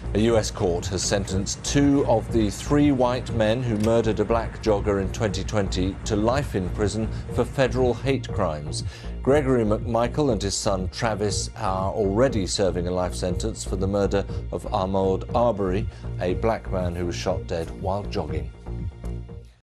A US court has sentenced 2 of the 3 white men who murdered a black jogger in 2020 to life in prison for federal hate crimes. Gregory McMichael and his son Travis are already serving a life sentence for the murder of Ahmaud Arbery, a black man who was shot dead while jogging.